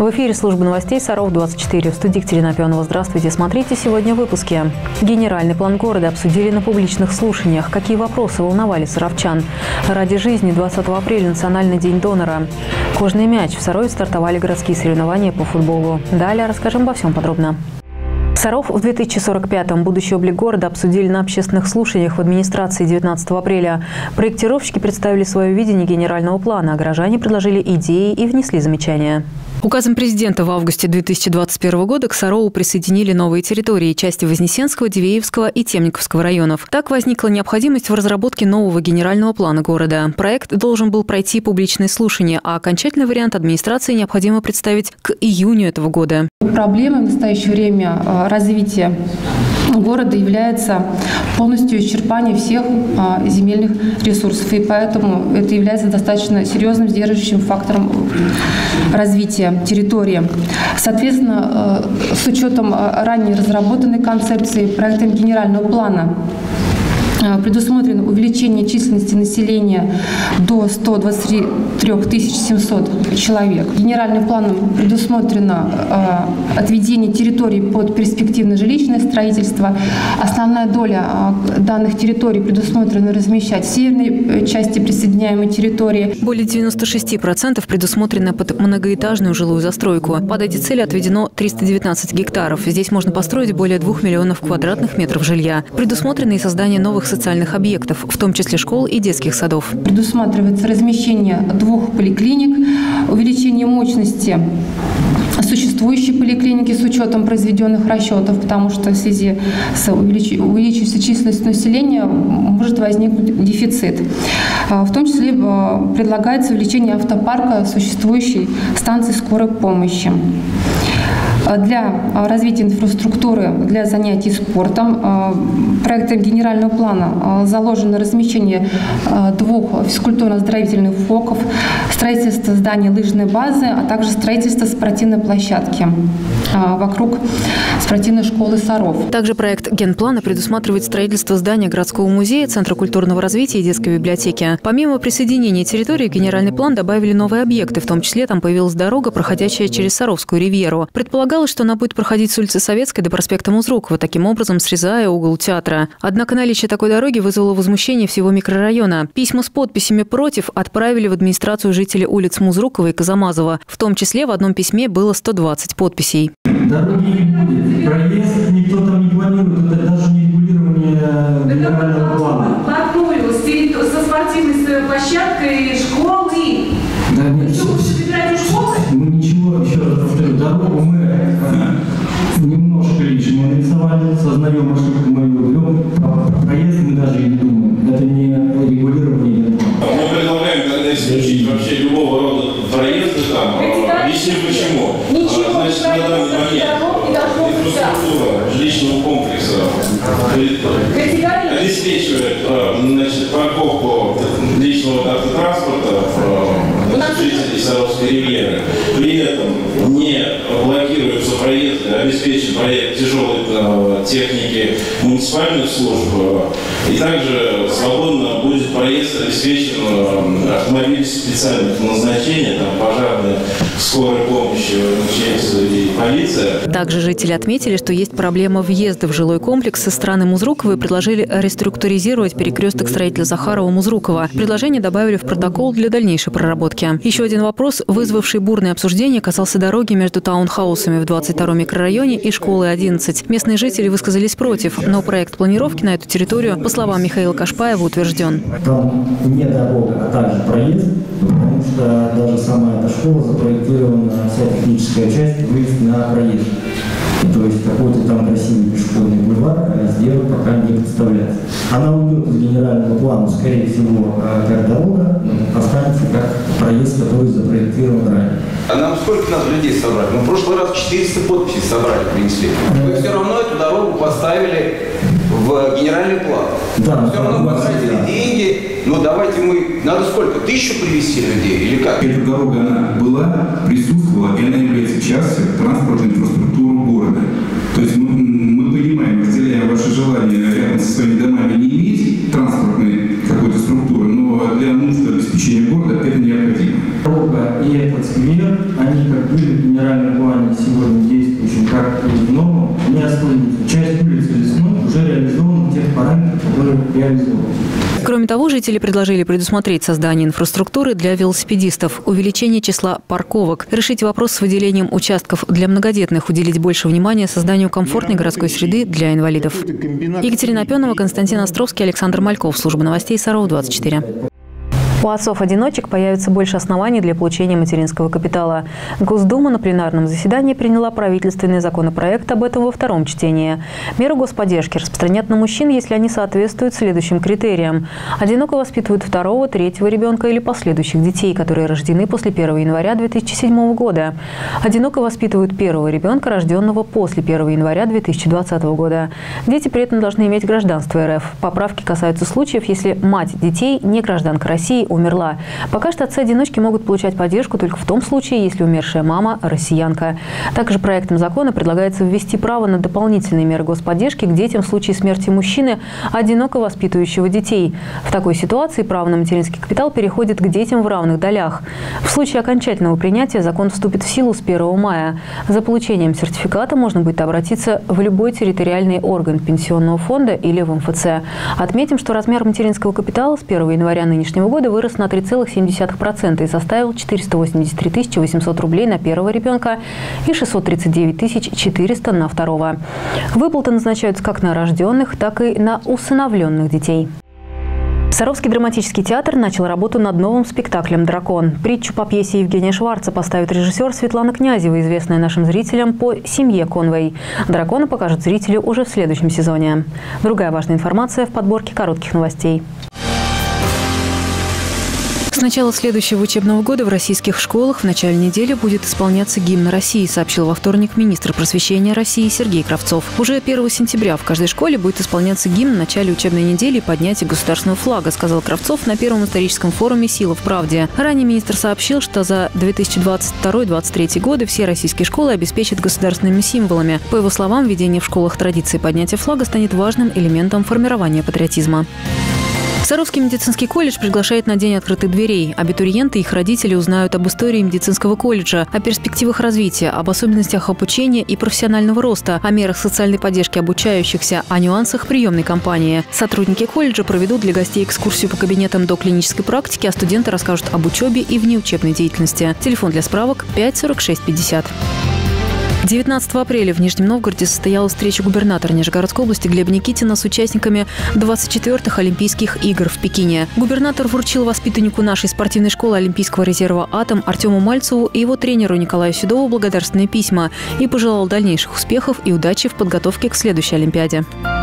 В эфире служба новостей «Саров-24». В студии Екатерина Пионова. Здравствуйте. Смотрите сегодня в выпуске. Генеральный план города обсудили на публичных слушаниях. Какие вопросы волновали саровчан? Ради жизни 20 апреля – Национальный день донора. Кожный мяч. В Сарове стартовали городские соревнования по футболу. Далее расскажем обо всем подробно. Саров в 2045-м. Будущий облик города обсудили на общественных слушаниях в администрации 19 апреля. Проектировщики представили свое видение генерального плана, а горожане предложили идеи и внесли замечания. Указом президента в августе 2021 года к Сарову присоединили новые территории – части Вознесенского, Дивеевского и Темниковского районов. Так возникла необходимость в разработке нового генерального плана города. Проект должен был пройти публичные слушания, а окончательный вариант администрации необходимо представить к июню этого года. Проблемой в настоящее время развития города является полностью исчерпание всех земельных ресурсов. И поэтому это является достаточно серьезным сдерживающим фактором развития территории. Соответственно, с учетом ранее разработанной концепции проектом генерального плана предусмотрено увеличение численности населения до 123 700 человек. Генеральным планом предусмотрено отведение территорий под перспективное жилищное строительство. Основная доля данных территорий предусмотрена размещать в северной части присоединяемой территории. Более 96% предусмотрено под многоэтажную жилую застройку. Под эти цели отведено 319 гектаров. Здесь можно построить более 2 миллионов квадратных метров жилья. Предусмотрено и создание новых социальных объектов, в том числе школ и детских садов. Предусматривается размещение 2 поликлиник, увеличение мощности существующей поликлиники с учетом произведенных расчетов, потому что в связи с увеличившейся численностью населения может возникнуть дефицит. В том числе предлагается увеличение автопарка существующей станции скорой помощи. Для развития инфраструктуры, для занятий спортом проектом генерального плана заложено размещение 2 физкультурно-оздоровительных фоков, строительство здания лыжной базы, а также строительство спортивной площадки вокруг спортивной школы Саров. Также проект генплана предусматривает строительство здания городского музея, Центра культурного развития и детской библиотеки. Помимо присоединения территории, генеральный план добавили новые объекты, в том числе там появилась дорога, проходящая через Саровскую ривьеру. Предполагалось, что она будет проходить с улицы Советской до проспекта Музрукова, таким образом срезая угол театра. Однако наличие такой дороги вызвало возмущение всего микрорайона. Письма с подписями «против» отправили в администрацию жители улиц Музрукова и Казамазова. В том числе в одном письме было 120 подписей. Дороги не будет, проезд никто там не планирует, это даже не регулирование генерального плана. Вплотную, со спортивной площадкой, школы. Да нет, что, вы собираете школы? Мы ничего, еще раз повторю, дорогу мы немножко лишь мы нарисовали, сознаем ошибку, мы ее берем, проезд мы даже и не думаем, это не регулирование. Мы предлагаем тогда исключить вообще любого рода проезды там, объясню почему. Значит, на данный момент инфраструктура жилищного комплекса обеспечивает парковку личного автотранспорта жителей Саровской ривьеры. При этом не блокируются проезды, обеспечен проект тяжелой техники муниципальных служб. И также свободно будет проезд обеспечен автомобилей специальных назначений, там пожарная, скорая помощь, МЧС и полиция. Также жители отметили, что есть проблема въезда в жилой комплекс со стороны Музрукова и предложили реструктуризировать перекресток строителя Захарова-Музрукова. Предложение добавили в протокол для дальнейшей проработки. Еще один вопрос, вызвавший бурное обсуждение, касался дороги между таунхаусами в 22-м микрорайоне и школой 11. Местные жители высказались против, но проект планировки на эту территорию, по словам Михаила Кашпаева, утвержден. Там не дорога, а также проезд, потому что даже сама эта школа запроектирована, вся техническая часть, выезд на проезд. То есть какой-то там красивый пешеходный бульвар сделать пока не представляется. Она уйдет из генерального плана, скорее всего, как дорога, останется как проезд, который запроектирован ранее. А нам сколько надо людей собрать? Мы в прошлый раз 400 подписей собрали, принесли. Вы все равно эту дорогу поставили в генеральный план. Да, все равно потратили деньги. Ну давайте мы... Надо сколько? 1000 привезти людей или как? Эта дорога, она была, присутствовала, и она является частью транспортной инфраструктуры города. То есть мы понимаем, разделяем ваше желание рядом со своими домами не иметь транспортной какой-то структуры, но для нужд обеспечения города это необходимо. Дорога и этот сквер, они как были в генеральном реализовывать. Кроме того, жители предложили предусмотреть создание инфраструктуры для велосипедистов, увеличение числа парковок, решить вопрос с выделением участков для многодетных, уделить больше внимания созданию комфортной городской среды для инвалидов. Екатерина Опенова, Константин Островский, Александр Мальков. Служба новостей Саров-24. У отцов-одиночек появится больше оснований для получения материнского капитала. Госдума на пленарном заседании приняла правительственный законопроект об этом во втором чтении. Меры господдержки распространят на мужчин, если они соответствуют следующим критериям. Одиноко воспитывают второго, третьего ребенка или последующих детей, которые рождены после 1 января 2007 года. Одиноко воспитывают первого ребенка, рожденного после 1 января 2020 года. Дети при этом должны иметь гражданство РФ. Поправки касаются случаев, если мать детей не гражданка России, умерла. Пока что отцы-одиночки могут получать поддержку только в том случае, если умершая мама – россиянка. Также проектом закона предлагается ввести право на дополнительные меры господдержки к детям в случае смерти мужчины, одиноко воспитывающего детей. В такой ситуации право на материнский капитал переходит к детям в равных долях. В случае окончательного принятия закон вступит в силу с 1 мая. За получением сертификата можно будет обратиться в любой территориальный орган пенсионного фонда или в МФЦ. Отметим, что размер материнского капитала с 1 января нынешнего года вырос на 3,7% и составил 483 800 рублей на первого ребенка и 639 400 на второго. Выплаты назначаются как на рожденных, так и на усыновленных детей. Саровский драматический театр начал работу над новым спектаклем «Дракон». Притчу по пьесе Евгения Шварца поставит режиссер Светлана Князева, известная нашим зрителям по «Семье Конвей». «Дракона» покажут зрителю уже в следующем сезоне. Другая важная информация в подборке коротких новостей. С начала следующего учебного года в российских школах в начале недели будет исполняться гимн России, сообщил во вторник министр просвещения России Сергей Кравцов. Уже 1 сентября в каждой школе будет исполняться гимн в начале учебной недели и поднятие государственного флага, сказал Кравцов на первом историческом форуме «Сила в правде». Ранее министр сообщил, что за 2022-2023 годы все российские школы обеспечат государственными символами. По его словам, введение в школах традиции поднятия флага станет важным элементом формирования патриотизма. Саровский медицинский колледж приглашает на День открытых дверей. Абитуриенты и их родители узнают об истории медицинского колледжа, о перспективах развития, об особенностях обучения и профессионального роста, о мерах социальной поддержки обучающихся, о нюансах приемной кампании. Сотрудники колледжа проведут для гостей экскурсию по кабинетам доклинической практики, а студенты расскажут об учебе и внеучебной деятельности. Телефон для справок 5 46 50. 19 апреля в Нижнем Новгороде состоялась встреча губернатора Нижегородской области Глеба Никитина с участниками 24-х Олимпийских игр в Пекине. Губернатор вручил воспитаннику нашей спортивной школы Олимпийского резерва «Атом» Артему Мальцеву и его тренеру Николаю Седову благодарственные письма и пожелал дальнейших успехов и удачи в подготовке к следующей Олимпиаде.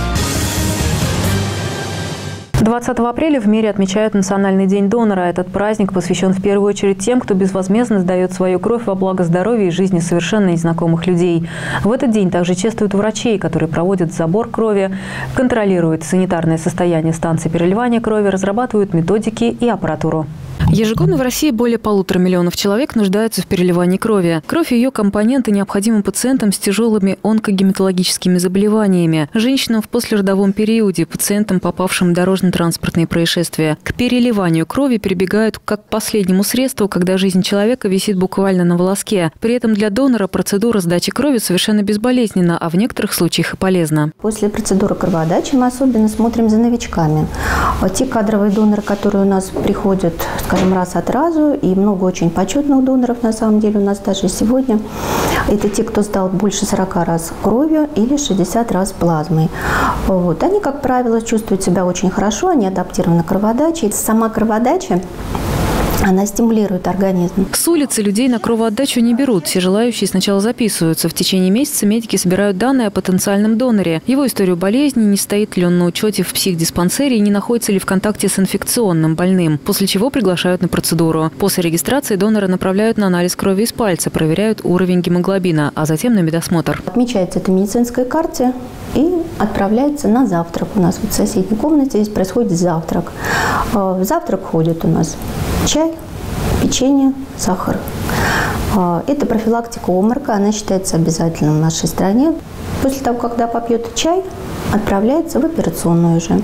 20 апреля в мире отмечают Национальный день донора. Этот праздник посвящен в первую очередь тем, кто безвозмездно сдает свою кровь во благо здоровья и жизни совершенно незнакомых людей. В этот день также чествуют врачей, которые проводят забор крови, контролируют санитарное состояние станций переливания крови, разрабатывают методики и аппаратуру. Ежегодно в России более 1,5 миллиона человек нуждаются в переливании крови. Кровь и ее компоненты необходимы пациентам с тяжелыми онкогематологическими заболеваниями, женщинам в послеродовом периоде, пациентам, попавшим в дорожно-транспортные происшествия. К переливанию крови прибегают как к последнему средству, когда жизнь человека висит буквально на волоске. При этом для донора процедура сдачи крови совершенно безболезненна, а в некоторых случаях и полезна. После процедуры кровоотдачи мы особенно смотрим за новичками. Те кадровые доноры, которые у нас приходят, скажем, раз от разу, и много очень почетных доноров, на самом деле, у нас даже сегодня. Это те, кто сдал больше 40 раз кровью или 60 раз плазмой. Вот. Они, как правило, чувствуют себя очень хорошо, они адаптированы к кровоотдаче. И сама кровоотдача, она стимулирует организм. С улицы людей на кровоотдачу не берут. Все желающие сначала записываются. В течение месяца медики собирают данные о потенциальном доноре. Его историю болезни, не стоит ли он на учете в психдиспансере и не находится ли в контакте с инфекционным больным. После чего приглашают на процедуру. После регистрации донора направляют на анализ крови из пальца, проверяют уровень гемоглобина, а затем на медосмотр. Отмечается это в медицинской карте и отправляется на завтрак. У нас вот в соседней комнате здесь происходит завтрак. В завтрак входит у нас чай, печенье, сахар. Это профилактика обморока, она считается обязательной в нашей стране. После того, когда попьет чай, отправляется в операционную уже.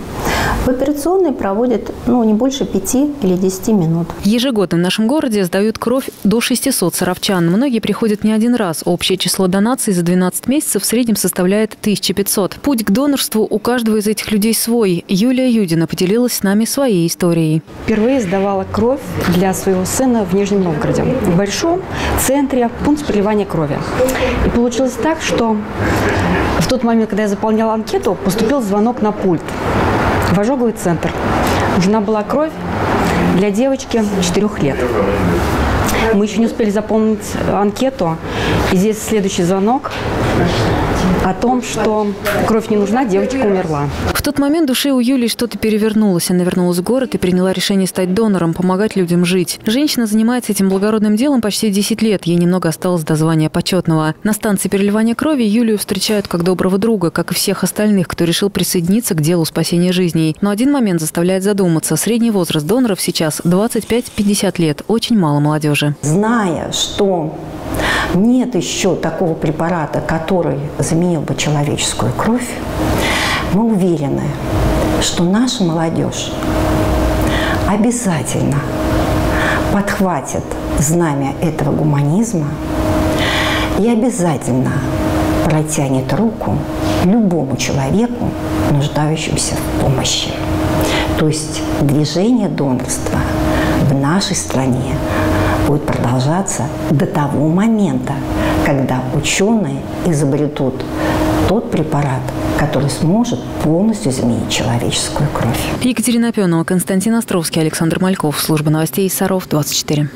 В операционной проводят не больше 5 или 10 минут. Ежегодно в нашем городе сдают кровь до 600 саровчан. Многие приходят не один раз. Общее число донаций за 12 месяцев в среднем составляет 1500. Путь к донорству у каждого из этих людей свой. Юлия Юдина поделилась с нами своей историей. Впервые сдавала кровь для своего сына в Нижнем Новгороде. В большом центре пункт переливания крови. И получилось так, что в тот момент, когда я заполняла анкету, поступил звонок на пульт в ожоговый центр. Нужна была кровь для девочки 4 лет. Мы еще не успели заполнить анкету, и здесь следующий звонок о том, что кровь не нужна, девочка умерла. В тот момент в душе у Юлии что-то перевернулось. Она вернулась в город и приняла решение стать донором, помогать людям жить. Женщина занимается этим благородным делом почти 10 лет. Ей немного осталось до звания почетного. На станции переливания крови Юлию встречают как доброго друга, как и всех остальных, кто решил присоединиться к делу спасения жизней. Но один момент заставляет задуматься. Средний возраст доноров сейчас 25-50 лет. Очень мало молодежи. Зная, что нет еще такого препарата, который заменил бы человеческую кровь, мы уверены, что наша молодежь обязательно подхватит знамя этого гуманизма и обязательно протянет руку любому человеку, нуждающемуся в помощи. То есть движение донорства в нашей стране будет продолжаться до того момента, когда ученые изобретут тот препарат, который сможет полностью заменить человеческую кровь. Екатерина Пенова, Константин Островский, Александр Мальков. Служба новостей Саров, 24.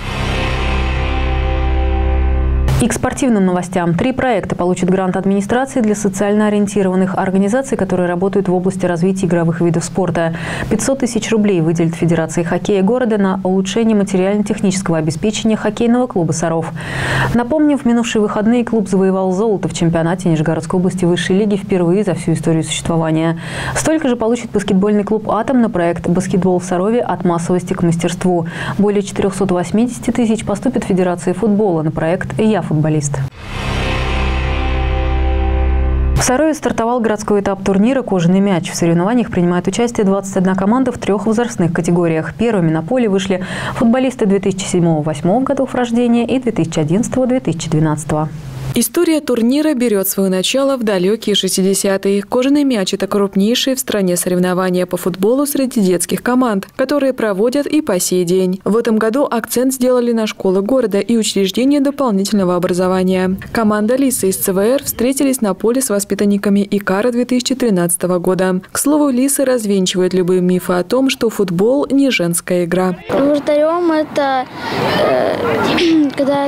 И к спортивным новостям. 3 проекта получат грант администрации для социально ориентированных организаций, которые работают в области развития игровых видов спорта. 500 тысяч рублей выделит Федерация хоккея города на улучшение материально-технического обеспечения хоккейного клуба «Саров». Напомним, в минувшие выходные клуб завоевал золото в чемпионате Нижегородской области высшей лиги впервые за всю историю существования. Столько же получит баскетбольный клуб «Атом» на проект «Баскетбол в Сарове. От массовости к мастерству». Более 480 тысяч поступит в Федерации футбола на проект «Я футболист». В Сарове стартовал городской этап турнира «Кожаный мяч». В соревнованиях принимает участие 21 команда в 3 возрастных категориях. Первыми на поле вышли футболисты 2007-2008 годов рождения и 2011-2012. История турнира берет свое начало в далекие 60-е. «Кожаный мяч» – это крупнейшие в стране соревнования по футболу среди детских команд, которые проводят и по сей день. В этом году акцент сделали на школы города и учреждения дополнительного образования. Команда «Лисы» из ЦВР встретились на поле с воспитанниками ИКАРа 2013 года. К слову, «Лисы» развенчивают любые мифы о том, что футбол – не женская игра. Вратарем – это когда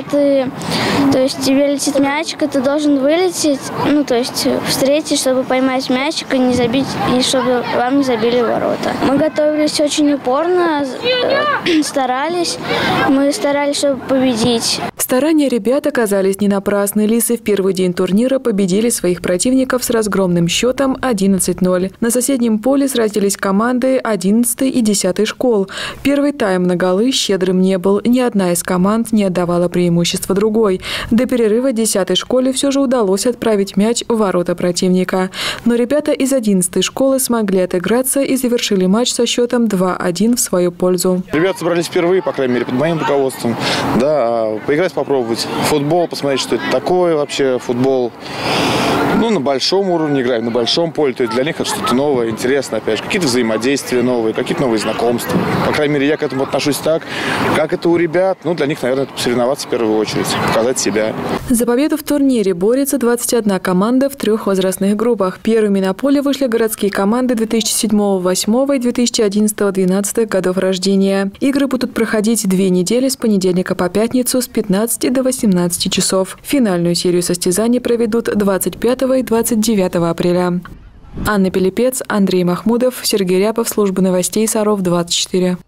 тебе летит мяч, ты должен вылететь, встретить, чтобы поймать мячик и не забить, и чтобы вам не забили ворота. Мы готовились очень упорно, старались, чтобы победить. Старания ребят оказались не напрасны. «Лисы» в первый день турнира победили своих противников с разгромным счетом 11-0. На соседнем поле сразились команды 11 и 10 школ. Первый тайм на голы щедрым не был. Ни одна из команд не отдавала преимущество другой. До перерыва 10-й школе все же удалось отправить мяч в ворота противника. Но ребята из 11-й школы смогли отыграться и завершили матч со счетом 2-1 в свою пользу. Ребята собрались впервые, по крайней мере, под моим руководством. Поиграть, попробовать футбол, посмотреть, что это такое вообще футбол. На большом уровне играем, на большом поле. То есть для них это что-то новое, интересное, опять же. Какие-то взаимодействия новые, какие-то новые знакомства. По крайней мере, я к этому отношусь так, как это у ребят. Для них, наверное, это соревноваться в первую очередь, показать себя. За победу в турнире борется 21 команда в 3 возрастных группах. Первыми на поле вышли городские команды 2007-2008 и 2011-2012 годов рождения. Игры будут проходить 2 недели с понедельника по пятницу с 15 до 18 часов. Финальную серию состязаний проведут 25 и 29 апреля. Анна Пилипец, Андрей Махмудов, Сергей Ряпов, служба новостей Саров, 24.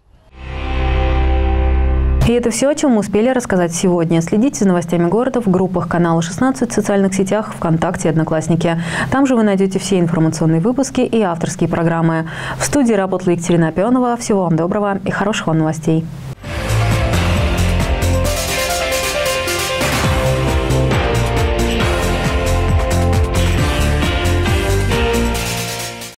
И это все, о чем мы успели рассказать сегодня. Следите за новостями города в группах канала 16, в социальных сетях, ВКонтакте и Одноклассники. Там же вы найдете все информационные выпуски и авторские программы. В студии работала Екатерина Пенова. Всего вам доброго и хороших вам новостей.